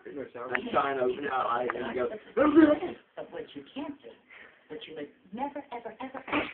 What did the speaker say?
I'm trying to open her eyes and go. But what you can't do, what you would never, ever, ever, ever